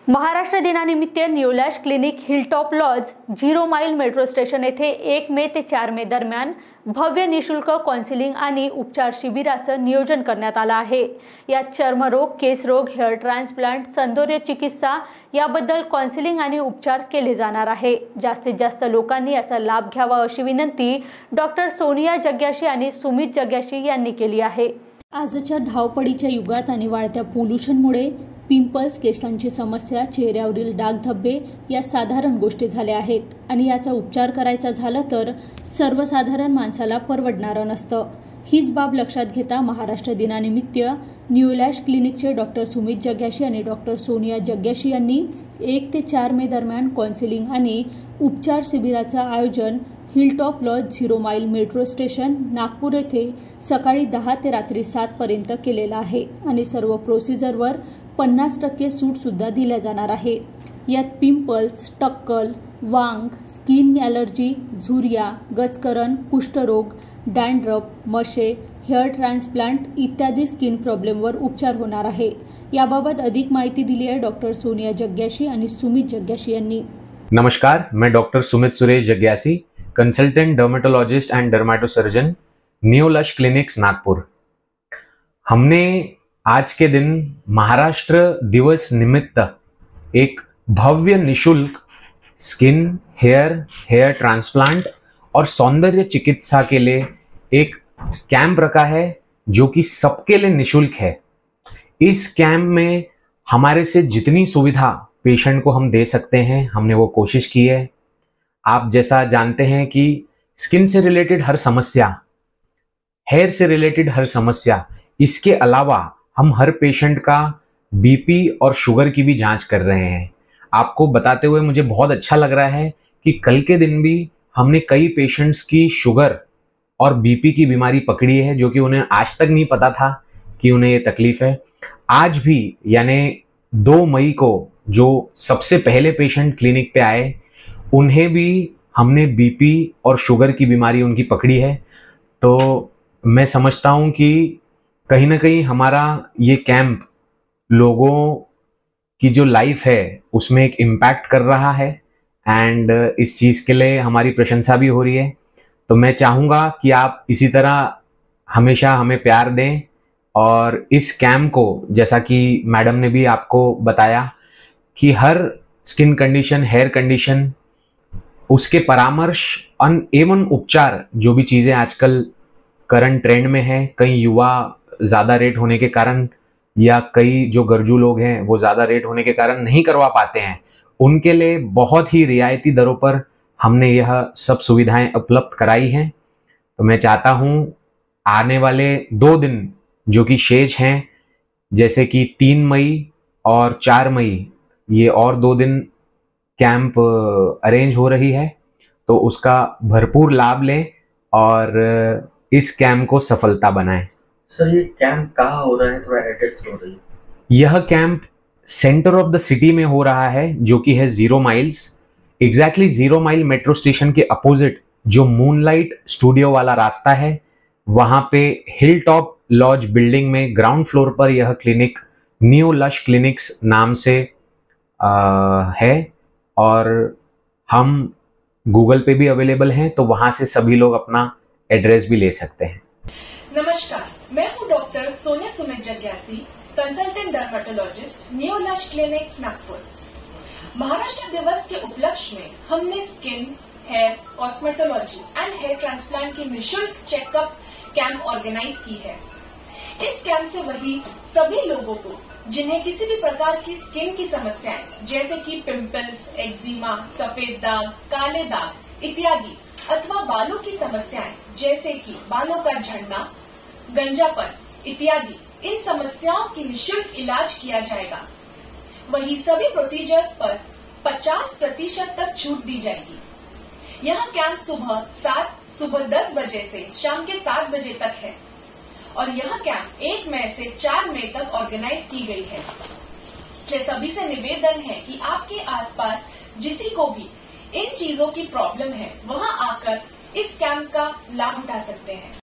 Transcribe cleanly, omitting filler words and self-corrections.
महाराष्ट्र दिनानिमित्त New Lush Clinic Hilltop Lodge 0 mile metro station येथे 1 मे ते 4 मे दरम्यान भव्य निशुल्क काउन्सिलिंग आणि उपचार शिबिराचं नियोजन करण्यात आलं आहे। यात चर्मरोग, केसरोग, हेअर ट्रान्सप्लांट, सौंदर्य चिकित्सा याबद्दल काउन्सिलिंग आणि उपचार केले जाणार आहे। जास्तीत जास्त लोकांनी याचा लाभ घ्यावा अशी विनंती डॉक्टर सोनिया जग्याशी आणि सुमित जग्याशी यांनी केली आहे। आजच्या धावपळीच्या युगात आणि वाढत्या पोल्युशनमुळे पिंपल्स, केसांची समस्या, चेहऱ्यावरील डागधब्बे या साधारण गोष्टी झाल्या आहेत आणि याचा उपचार करायचा झाला तर सर्वसाधारण माणसाला परवडणारं नसतं। हीच बाब लक्षात घेता महाराष्ट्र दिनानिमित्त न्यू लॅश क्लिनिकचे डॉक्टर सुमित जग्याशी आणि डॉक्टर सोनिया जग्याशी यांनी 1 ते 4 मे दरम्यान काउन्सिलिंग आणि उपचार शिबिराचं आयोजन Hilltop Lodge 0 mile metro station Nagpur येथे सकाळी 10 ते रात्री 7 पर्यंत केलेलं आहे आणि सर्व प्रोसिजरवर 50% सूट सुद्धा दिल्या जाणार आहे। यात पिंपल्स, टक्कल, वांग, स्किन ॲलर्जी, झुरिया, गजकरण, कुष्ठरोग, डॅन्ड्रफ, मशे, हेअर ट्रान्सप्लांट इत्यादी स्किन प्रॉब्लेमवर उपचार होणार आहे। याबाबत अधिक माहिती दिली आहे डॉक्टर सोनिया जग्याशी आणि सुमित जग्याशी यांनी। नमस्कार, मैं डॉक्टर सुमित सुरेश जग्यासी, consultant dermatologist and dermatosurgeon, New Lush Clinics Nagpur. हमने आज के दिन महाराष्ट्र दिवस निमित्त एक भव्य निशुल्क स्किन, हेयर ट्रांसप्लांट और सौंदर्य चिकित्सा के लिए एक कैंप रखा है जो कि सबके लिए निशुल्क है। इस कैंप में हमारे से जितनी सुविधा पेशेंट को हम दे सकते हैं हमने वो कोशिश की है। आप जैसा जानते हैं कि स्किन से रिलेटेड हर समस्या, हेयर से रिलेटेड हर समस्या, इसके अलावा हम हर पेशेंट का बीपी और शुगर की भी जांच कर रहे हैं। आपको बताते हुए मुझे बहुत अच्छा लग रहा है कि कल के दिन भी हमने कई पेशेंट्स की शुगर और बीपी की बीमारी पकड़ी है जो कि उन्हें आज तक नहीं पता था कि उन्हें ये तकलीफ है। आज भी यानी 2 मई को जो सबसे पहले पेशेंट क्लिनिक पे आए उन्हें भी हमने बीपी और शुगर की बीमारी उनकी पकड़ी है। तो मैं समझता हूं कि कहीं ना कहीं हमारा ये कैंप लोगों की जो लाइफ है उसमें एक इम्पैक्ट कर रहा है एंड इस चीज़ के लिए हमारी प्रशंसा भी हो रही है। तो मैं चाहूँगा कि आप इसी तरह हमेशा हमें प्यार दें और इस कैंप को, जैसा कि मैडम ने भी आपको बताया कि हर स्किन कंडीशन, हेयर कंडीशन, उसके परामर्श एवं उपचार, जो भी चीज़ें आजकल करंट ट्रेंड में है, कई युवा ज़्यादा रेट होने के कारण या कई जो गरजू लोग हैं वो ज़्यादा रेट होने के कारण नहीं करवा पाते हैं, उनके लिए बहुत ही रियायती दरों पर हमने यह सब सुविधाएं उपलब्ध कराई हैं। तो मैं चाहता हूं आने वाले 2 दिन जो कि शेष हैं, जैसे कि 3 मई और 4 मई, ये और 2 दिन कैंप अरेंज हो रही है, तो उसका भरपूर लाभ लें और इस कैंप को सफलता बनाएं। सर, ये कैंप कहाँ हो रहा है, थोड़ा एड्रेस बता दीजिए। यह camp centre of the city में हो रहा है जो कि है 0 miles, exactly 0 mile metro station के अपोजिट जो मूनलाइट स्टूडियो वाला रास्ता है वहां पे हिल टॉप लॉज बिल्डिंग में ग्राउंड फ्लोर पर यह क्लिनिक न्यू लश क्लिनिक्स नाम से है और हम गूगल पे भी अवेलेबल हैं, तो वहां से सभी लोग अपना एड्रेस भी ले सकते हैं। नमस्कार, मैं हूं डॉक्टर सोनिया सुमित जग्यासी, consultant dermatologist, New Lush Clinics Nagpur. Maharashtra दिवस के उपलक्ष्य में हमने skin, hair, cosmetology and hair transplant की निशुल्क चेकअप कैंप ऑर्गेनाइज की है। इस कैंप से वही सभी लोगों को जिन्हें किसी भी प्रकार की स्किन की समस्याएं जैसे कि पिंपल्स, एक्जिमा, सफेद दाग, काले दाग इत्यादि, अथवा बालों की समस्याएं जैसे कि बालों का झड़ना, गंजापन इत्यादि, इन समस्याओं की निशुल्क इलाज किया जाएगा। वही सभी प्रोसीजर्स पर 50% तक छूट दी जाएगी। यह कैंप सुबह 10 बजे से शाम के 7 बजे तक है और यह कैंप 1 मई से 4 मई तक ऑर्गेनाइज की गई है। इसलिए सभी से निवेदन है कि आपके आसपास जिसी को भी इन चीजों की प्रॉब्लम है वहां आकर इस कैंप का लाभ उठा सकते हैं।